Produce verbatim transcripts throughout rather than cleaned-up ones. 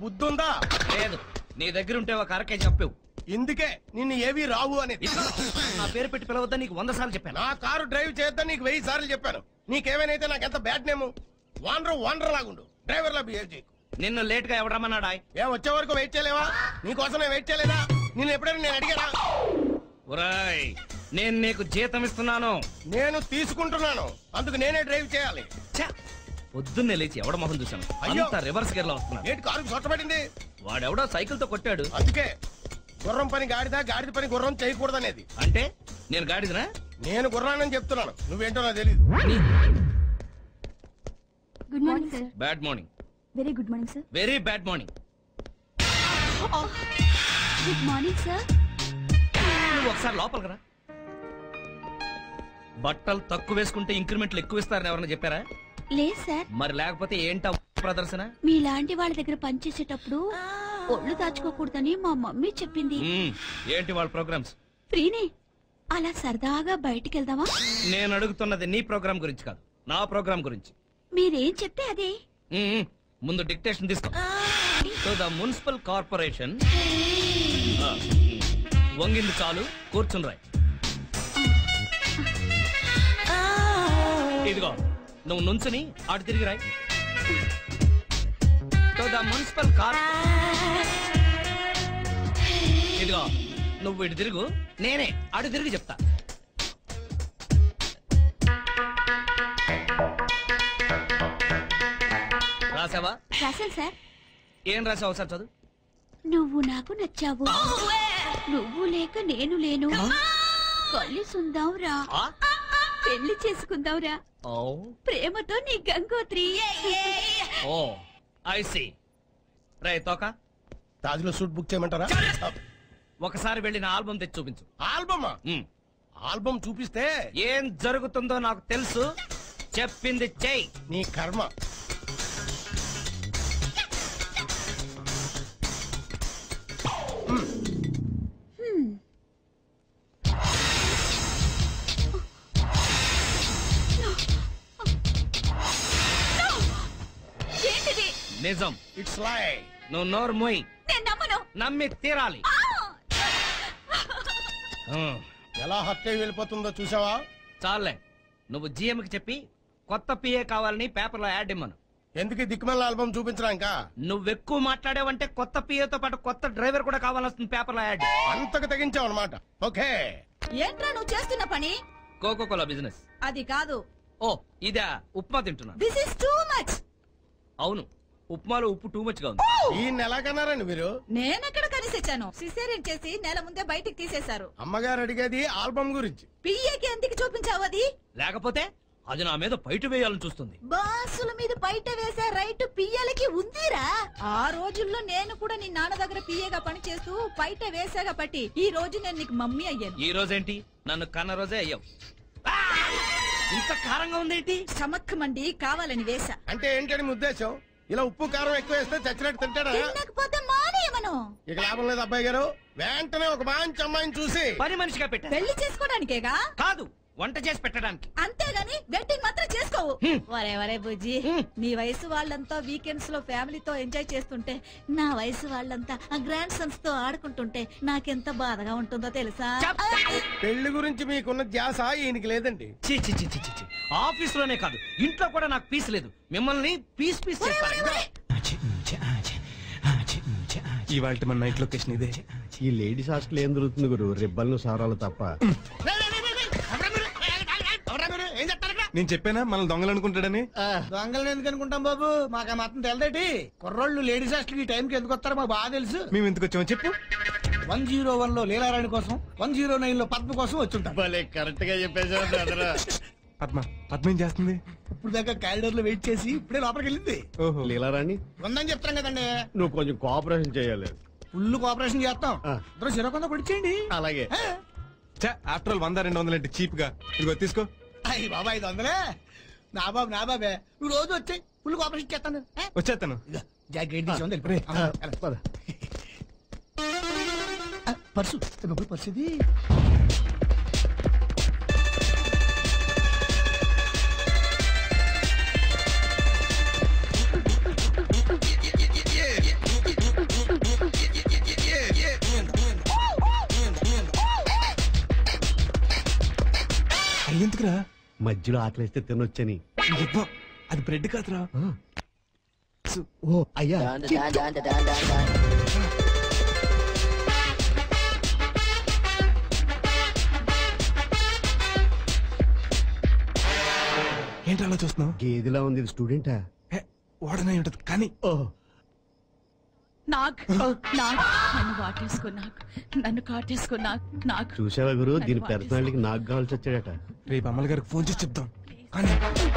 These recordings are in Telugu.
బుద్ధి ఉందా? లేదు. నీ దగ్గర ఉంటే ఒక అరకే చెప్పావు. ఇందుకే నిన్ను ఏవి రావు అనేది. నా పేరు పెట్టి పిలవద్దని నీకు వంద సార్లు చెప్పాను. నా కారు డ్రైవ్ చేద్దాం నీకు వెయ్యి సార్లు చెప్పాను. నీకేమైనా నాకు ఎంత బ్యాడ్ నేము. వాండర్ వాండర్ లాగుండు, డ్రైవర్ లా బిహేవ్ చేయకు. నిన్ను లేట్ గా ఎవడమన్నాడా? ఏం వచ్చే వరకు వెయిట్ చేయలేవా? నీకోసం నేను వెయిట్ చేయలేదా? నిన్ను ఎప్పుడైనా నేను అడిగానా? ఒరేయ్, నేను నీకు జీతం ఇస్తున్నాను. నేను తీసుకుంటున్నాను, అందుకు నేనే డ్రైవ్ చేయాలి. పొద్దున్నే లేచి ఎవడ మొహం చూశాను. అంతా రివర్స్ గేర్ లో వస్తున్నాడు. ఏంటి కారు సొట్టబడింది? వాడెవడో సైకిల్ తో కొట్టాడు. అందుకే గుర్రం పని గాడిద, గాడిద పని గుర్రం చేయకూడదనేది. అంటే నేను గాడిదనా? నేను గుర్రానని చెప్తున్నాను, నువ్వేంటో నాకు తెలీదు. Good morning sir. Bad morning. Very good morning sir. Very bad morning. Good morning sir. నువ్వు ఒకసారి లోపలికి రా. బట్టలు తక్కువ వేసుకుంటే ఇంక్రిమెంట్లు ఎక్కువ ఇస్తారని ఎవరన్నా చెప్పారా? లేదు సార్. మరి లేకపోతే ఏంటా ప్రదర్శన? మీలాంటి వాళ్ళ దగ్గర పనిచేసేటప్పుడు ఒళ్ళు దాచుకోకూడదని మా మమ్మీ చెప్పింది. ఏంటి వాళ్ళ ప్రోగ్రామ్స్? ఫ్రీనే, అలా సరదాగా బయటికి వెళ్దామా? నేను అడుగుతున్నది నీ ప్రోగ్రామ్ గురించి కాదు, నా ప్రోగ్రామ్ గురించి. మీరేం చెప్తే అదే. ముందు డిక్టేషన్ తీసుకో. To the municipal corporation. వంగింది చాలు, కూర్చుని రాయ్. ఇదిగో నువ్వు నుంచుని అటు తిరిగి రాయ్. To the municipal car. ఇదిగో నువ్వు ఇటు తిరుగు, నేనే అటు తిరిగి చెప్తా. రాసావా? రాశాను సార్. ఏం రాసావు సార్? చదువు. నువ్వు నాకు నచ్చావు, నువ్వు లేక నేను లేను, కలిసుందాం రా, పెళ్లి చేసుకుందాం రా, ప్రేమతో నీ గంగోత్రి. Oh I see. రే తోక, తాజ్లో సూట్ బుక్ చేయమంటారా? ఒకసారి వెళ్ళి నా ఆల్బమ్ తెచ్చి చూపించు. ఆల్బమా? ఆల్బమ్ చూపిస్తే ఏం జరుగుతుందో నాకు తెలుసు. చెప్పింది చెయ్యి. నీ కర్మ. నిజం. ఇట్స్ లై. నువ్వు నోరు మోయి. నేను నమ్మను. నమ్మి తీరాలి. ఎలా హత్య వెళ్ళిపోతుందో చూసావా? చాలే, నువ్వు జిఎం కి చెప్పి కొత్త పిఏ కావాలని పేపర్ లో యాడ్ ఇమ్మను. ఎందుకు దిక్కుమల్ల ఆల్బమ్ చూపించడానికా? నువ్వెక్కువ మాట్లాడావంటే కొత్త పిఏతో పాటు కొత్త డ్రైవర్ కూడా కావాల్సింది పేపర్ లో యాడ్. అంతకు తెగించావు అనమాట. ఓకే. ఏంట్రా నువ్వు చేస్తున్న పని? Coca cola business. అది కాదు. ఓ ఇదా? ఉప్మా తింటున్నా. This is too much. అవును, ఉప్మాలో ఉప్పు టూ మచ్ గా ఉంది. ఈ నెలకన్నారండి మీరు? నేనెక్కడ కనిసించాను? సిసేరియన్ చేసి నెల ముందే బయటికి తీసేశారు. అమ్మగారు అడిగేది ఆల్బమ్ గురించి. పిఏకి ఎందుకు చూపించావు అది? లేకపోతే అది నా మీద బయట వేయాలని చూస్తుంది. బాసుల మీద బయట వేసే రైట్ పియ్యలకి ఉందిరా. ఆ రోజుల్లో నేను కూడా నీ నాన్న దగ్గర పియ్యగా పని చేస్తూ బయట వేసాగా పట్టి ఈ రోజు నేను నీకు మమ్మీ అయ్యాను. ఈ రోజేంటి? నన్ను కన్న రోజే అయ్యావు. ఇంత కారంగా ఉందేంటి? స్టమక్ మండి కావాలని వేసా. అంటే ఏంటని మీ ఉద్దేశం? ఇలా ఉప్పు కారం ఎక్కువ వేస్తే చచ్చినట్టు తింటాడా? తినకపోతే మానేయమను. ఇక లాభం లేదు అబ్బాయి గారు. వెంటనే ఒక మంచి అమ్మాయిని చూసి పని మనిషిగా పెట్టా. పెళ్లి చేసుకోవడానికేగా? కాదు, వంట చేసి పెట్టడానికి. అంతేగాని వెడ్డింగ్ మాత్రం చేసుకోవు. వరే వరే బుజ్జి, నీ వయసు వాళ్ళంతా వీకెండ్స్ లో ఫ్యామిలీతో ఎంజాయ్ చేస్తుంటే నా వయసు వాళ్ళంతా ఆ గ్రాండ్ సన్స్ తో ఆడుకుంటుంటే నాకెంత బాధగా ఉంటుందో తెలుసా? పెళ్లి గురించి మీకున్న ధ్యాస ఈయనకి లేదండి. ఆఫీస్ లోనే కాదు, ఇంట్లో కూడా నాకు పీస్ లేదు. మిమ్మల్ని పీస్ పీస్ చేస్తాను. ఇవాళ మన నైట్ లొకేషన్ ఇదే. ఈ లేడీస్ హాస్టల్ ఏం దొరుకుతుంది గురు? రిబ్బన్లు సారాలు తప్ప. నేను చెప్పానా మనం దొంగలు అనుకుంటాడని? దొంగలు ఎందుకు అనుకుంటాం బాబు, మాకు మాత్రం తెలదేటి. కుర్రోళ్ళు లేడీస్ హాస్టల్ ఈ టైంకి ఎందుకు వస్తారో మాకు బాగా తెలుసు. మేము ఎందుకు వచ్చామో చెప్పు. వన్ జీరో వన్ లో లీలారాణి కోసం, వన్ జీరో నైన్ లో పద్మ కోసం వచ్చుంటాం. కరెక్ట్ గా చెప్పేసా. పద్మ పద్మ ఏం చేస్తుంది? ఇప్పుడు దాకా కారిడోర్ లో వెయిట్ చేసి ఇప్పుడే లోపలికి వెళ్ళింది. ఓహో, లీలారాణి ఉందని చెప్తాం కదండి. నువ్వు కొంచెం కోఆపరేషన్ చేయాలి. ఫుల్ కోఆపరేషన్ చేస్తాం. ఇద్దరు చిరకొంద పొడిచేయండి. అలాగే. ఆఫ్టర్ ఆల్ వంద రెండు వందలు అంటే చీప్ గా. ఇదిగో తీసుకో. అయ్యి బాబా ఐదు వందలే. నా బాబు నా బాబే, నువ్వు రోజు వచ్చాయి ఫుల్ కోఆపరేషన్ చేస్తాను. వచ్చేస్తాను. జాగ్రత్త పర్సు పర్సు ఇది. ఎందుకురా? మధ్యలో ఆకలిస్తే తినొచ్చని. అది బ్రెడ్ కాదురా. ఓ అయ్యా, ఏంటి అలా చూస్తున్నావు? గేదిలా ఉంది. ఇది స్టూడెంటా? వాడనే ఉంటది కానీ. ఓహ్, నాకు నాకు నన్ను వాటేసుకో, నాకు నన్ను కాటేసుకో, నాకు నాకు చూసావా గురు, దీని పర్సనాలిటీకి నాకు కావాల్సి వచ్చాడట. రేపు అమ్మల గారికి ఫోన్ చేసి చెప్తాం. కానీ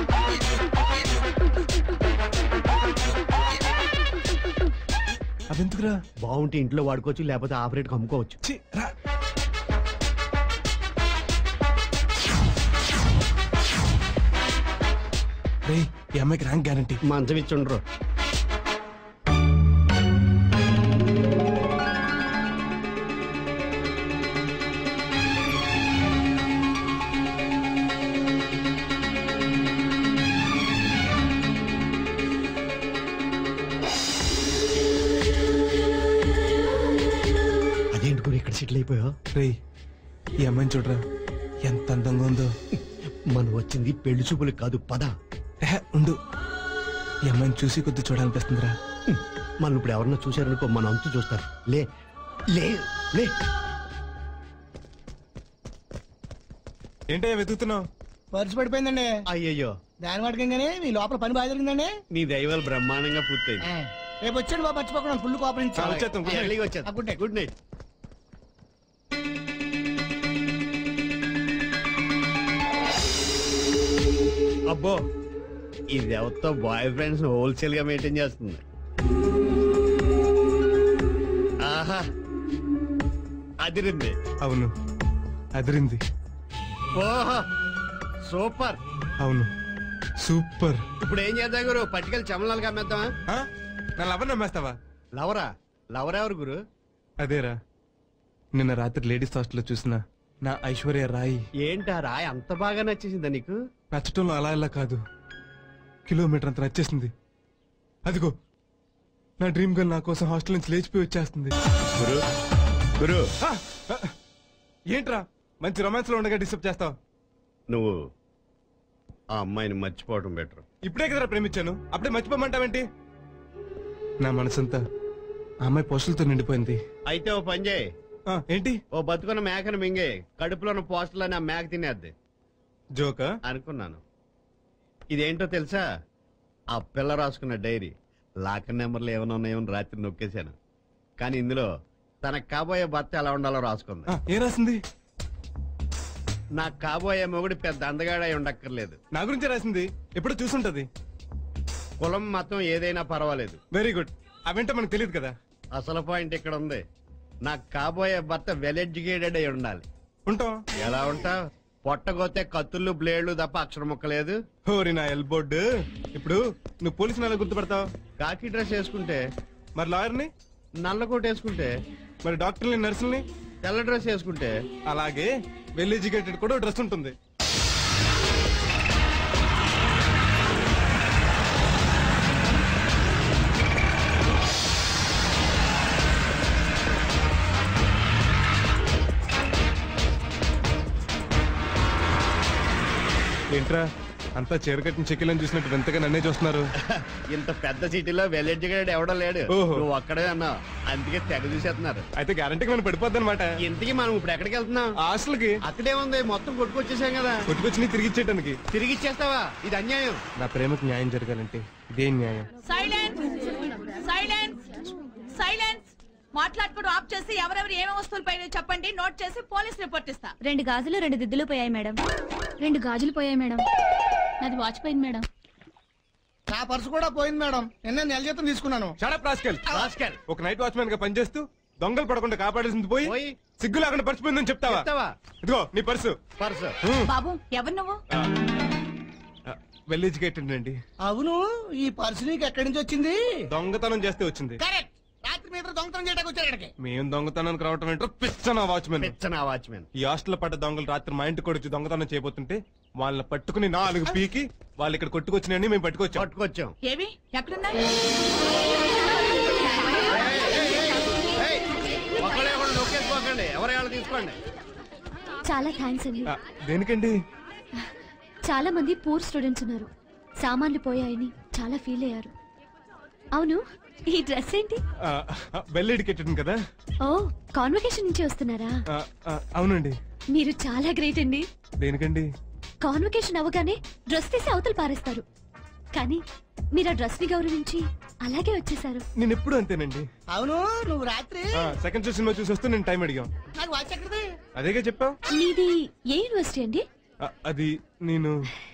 అదెందుకురా? బాగుంటే ఇంట్లో వాడుకోవచ్చు, లేకపోతే ఆపరేట్ అమ్ముకోవచ్చు. ఛీ, రా. రేయ్, ఈ అమ్మాయికి ర్యాంక్ గ్యారంటీ. మంచం ఇచ్చుండ్రు. అదేంటి గురు ఇక్కడ సెటిల్ అయిపోయా? రేయ్, ఈ అమ్మాయిని చూడరా ఎంత అందంగా ఉందో. మనం వచ్చింది పెళ్లి చూపులకు కాదు, పద. ఏహే, ఉండు. ఈ అమ్మాయిని చూసి కొద్ది చూడాలనిపిస్తుందిరా. మనం ఇప్పుడు ఎవరన్నా చూశారనుకో, మన అంతు చూస్తారు. లే లే లే. ఏంటయ్యా వెతుకుతున్నావు? పర్సు పడిపోయిందండి. అయ్యయ్యో, దాని వాటికంగానే మీ లోపల పని బాగా జరిగిందండి. నీ దైవాలు బ్రహ్మాండంగా పూర్తయింది. రేపు వచ్చాడు బాబు, మర్చిపోకుండా ఫుల్ కోపరించాలి. వచ్చేస్తాం. Good night. వచ్చేది. Good night. Good night. అబ్బో, ఇది ఎవరితో బాయ్ ఫ్రెండ్స్ హోల్సేల్ గా మెయింటైన్ చేస్తుంది. ఆహా, అదిరింది. అవును, అదిరింది. ఓహో, సూపర్. అవును, సూపర్. ఇప్పుడు ఏం చేద్దాం గురు? పట్టుకెళ్ళి చమలాలుగా అమ్మేద్దామా? ఆ? నా లవర్ నమ్మేస్తావా? లవరా? లవర్ ఎవరు గురు? అదేరా, నిన్న రాత్రి లేడీస్ హాస్టల్లో చూసిన నా ఐశ్వర్య రాయి. ఏంటా రాయ్ అంత బాగా నచ్చేసిందా నీకు? నచ్చటంలో అలా ఇలా కాదు, కిలోమీటర్ అంత నచ్చేసింది. అదిగో నా డ్రీమ్ గర్ల్ నా కోసం హాస్టల్ నుంచి లేచిపోయి వచ్చేస్తుంది. గురు గురు ఆ! ఆ! ఏంట్రా మంచి రొమాన్స్ లో ఉండగా డిస్టర్బ్ చేస్తావు? నువ్వు ఆ అమ్మాయిని మర్చిపోవడం బెటర్. ఇప్పుడే కదరా ప్రేమించాను, అప్పుడే మర్చిపోమంటావేంటి? నా మనసంతా ఆ అమ్మాయి పోస్టులతో నిండిపోయింది. అయితే ఓ పని చేయి. ఆ, ఏంటి? ఓ బతుకున్న మేకను మింగే కడుపులో ఉన్న పోస్టులని ఆ మేక తినేద్ది. జోకా అనుకున్నాను. ఇదేంటో తెలుసా? ఆ పిల్ల రాసుకున్న డైరీ. లాకర్ నెంబర్లు ఏమైనా ఉన్నాయో రాత్రి నొక్కేశాను. కానీ ఇందులో తనకు కాబోయే భర్త ఎలా ఉండాలో రాసుకుంది. ఆ, ఏం రాసింది? నాకు కాబోయే మొగుడు పెద్ద అందగాడై ఉండక్కర్లేదు. నా గురించి రాసింది. ఎప్పుడో చూసుంటది. కులం మతం ఏదైనా పర్వాలేదు. Very good. అవేంటో మనకు తెలియదు కదా. అసలు పాయింట్ ఇక్కడ ఉంది. నాకు కాబోయే భర్త వెల్ ఎడ్యుకేటెడ్ అయి ఉండాలి. ఉంటాం. ఎలా ఉంటా? పొట్టగోతే కత్తుళ్ళు బ్లేడ్లు తప్ప అక్షరం ముక్కలేదు. హోరి నా ఎల్బోర్డ్. ఇప్పుడు నువ్వు పోలీసు నెల గుర్తుపడతావు. కాకి డ్రెస్ వేసుకుంటే, మరి లాయర్ని, నల్ల కోట్ వేసుకుంటే, మరి డాక్టర్ని, నర్సుల్ని తెల్ల డ్రెస్ వేసుకుంటే, అలాగే వెల్ ఎడ్యుకేటెడ్ కూడా డ్రెస్ ఉంటుంది. ఏంట్రా అంతా చీరకట్టిన చెక్కిలని చూసినట్టు వింతగా నన్నే చూస్తున్నారు. ఇంత పెద్ద సిటీలో వెల్ ఎడ్యుకేటెడ్ ఎవడో లేడు. ఓహో. నువ్వు ఒక్కడే అన్నావు, అందుకే తెగ చూసేస్తున్నారు. అయితే గ్యారంటీకి మనం పడిపోద్ది అనమాట. ఇంతకీ మనం ఇప్పుడు ఎక్కడికి వెళ్తున్నాం? హాస్టల్కి. అక్కడే ఉంది, మొత్తం కొట్టుకొచ్చేసాం కదా. కొట్టుకొచ్చి తిరిగి ఇచ్చేయడానికి. తిరిగి ఇచ్చేస్తావా? ఇది అన్యాయం. నా ప్రేమకు న్యాయం జరగాలంటే ఇదే న్యాయం. సైలెన్స్ సైలెన్స్ సైలెన్స్ మాట్లాడుకోవడం ఆఫ్ చేసి ఎవరెవరు ఏమేమి వస్తువులు పైన చెప్పండి, నోట్ చేసి పోలీస్ రిపోర్ట్ ఇస్తా. రెండు గాజులు రెండు దిద్దులు పోయాయి మేడం. రెండు గాజులు పోయాయి మేడం. నాది వాచ్ పోయింది మేడం. నా పర్సు కూడా పోయింది మేడం. నిన్న నెల జీతం తీసుకున్నాను. Shut up rascal. రాస్కెల్. ఒక నైట్ వాచ్మెన్ గా పనిచేస్తూ దొంగలు పడకుండా కాపాడాల్సింది పోయి పోయి సిగ్గు లేకుండా పరిచిపోయిందని చెప్తావా? చెప్తావా? ఇదిగో నీ పర్సు. పర్సు. బాబు ఎవరు నువ్వు? వెల్ ఎడ్యుకేటెడ్ అండి. అవును, ఈ పర్సు నీకు ఎక్కడి నుంచి వచ్చింది? దొంగతనం చేస్తే వచ్చింది. కరెక్ట్. రాత్రి మీద దొంగతనం చేయడానికి వచ్చారు ఇక్కడికి. మేము దొంగతనానికి రావటం ఏంటో పిచ్చనా వాచ్మెన్. పిచ్చనా వాచ్మెన్. ఈ హాస్టల్ పడ్డ దొంగలు రాత్రి మా ఇంటికి కూడా వచ్చి దొంగతనం చేయబోతుంటే వాళ్ళని పట్టుకుని నాలుగు పీకి వాళ్ళు ఇక్కడ కొట్టుకొచ్చినాయని మేము పట్టుకొచ్చాం. పట్టుకొచ్చాం. ఏవి ఎక్కడున్నా? ఒకళ్ళే ఒకళ్ళు నొక్కేసుకోకండి, ఎవరైనా తీసుకోండి. చాలా థ్యాంక్స్ అండి. ఆ, దేనికండి? చాలా మంది పూర్ స్టూడెంట్స్ ఉన్నారు. సామాన్లు పోయాయని చాలా ఫీల్ అయ్యారు. అవును, ఈ డ్రెస్ ఏంటి? వెల్ ఎడ్యుకేటెడ్ కదా. ఓ, కాన్వకేషన్ నుంచి వస్తున్నారా? అవునండి. మీరు చాలా గ్రేట్ అండి. దేనికండి? కాన్వకేషన్ అవగానే డ్రెస్ తీసి అవతల పారేస్తారు, కానీ మీరు ఆ డ్రెస్ ని గౌరవించి అలాగే వచ్చేసారు. నేను ఎప్పుడు అంతేనండి. అవును, నువ్వు రాత్రి సెకండ్ షో సినిమా చూసి వస్తూ నేను టైం అడిగాం. నాకు వాచ్ ఎక్కడిది? అదేగా చెప్పావు. మీది ఏ యూనివర్సిటీ అండి? అది నేను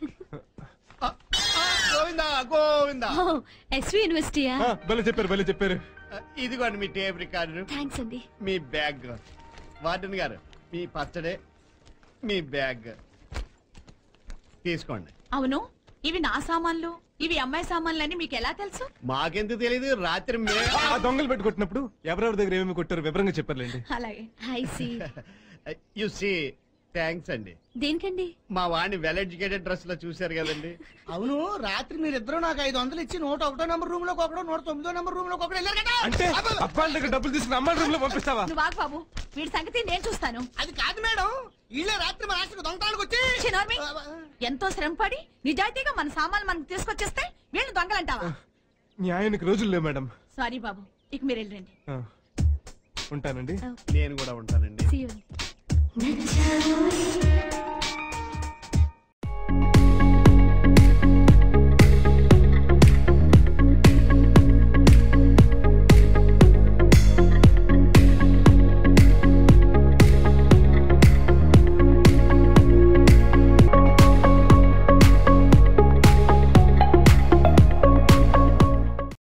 గోవిందా గోవిందా. ఎస్వి యూనివర్సిటీయా? భలే చెప్పారు భలే చెప్పారు. ఇదిగోండి మీ టేప్ రికార్డు. థ్యాంక్స్ అండి. మీ బ్యాగ్. వార్డెన్ గారు మీ పచ్చడే, మీ బ్యాగ్ తీసుకోండి. అవును, ఇవి నా సామాన్లు, ఇవి అమ్మాయి సామాన్లు అని మీకు ఎలా తెలుసు? మాకెందుకు తెలీదు, రాత్రి దొంగలు పెట్టుకుంటున్నప్పుడు ఎవరెవరి దగ్గర ఏమేమి కొట్టారు వివరంగా చెప్పారులేండి. అలాగే. Hi see you see. Thanks అండి. దేనికండి? మా వాడిని వెల్ ఎడ్యుకేటెడ్ డ్రెస్ లో చూశారు కదండి. అవును, రాత్రి మీరిద్దరు నాకు ఐదు వందలు ఇచ్చి నూట ఒకటో నెంబర్ రూమ్ లో ఒకడు, నూట తొమ్మిదో నెంబర్ రూమ్ లో ఒకడు వెళ్ళారు కదా. అంటే అబ్బాయిల దగ్గర డబ్బులు తీసుకుని అమ్మాయి రూమ్ లో పంపిస్తావా? నువ్వు ఆగు బాబు, వీడి సంగతి నేను చూస్తాను. అది కాదు మేడం, వీళ్ళే రాత్రి మా రాష్ట్రకు దొంగతానికి వచ్చి చిన్నోర్మి, ఎంతో శ్రమపడి నిజాయితీగా మన సామాన్లు మనకు తీసుకొచ్చేస్తే వీళ్ళు దొంగలంటావా? న్యాయానికి రోజులు లేవు మేడం. సారీ బాబు, ఇక మీరు వెళ్ళండి. ఉంటానండి. నేను కూడా ఉంటానండి. See you.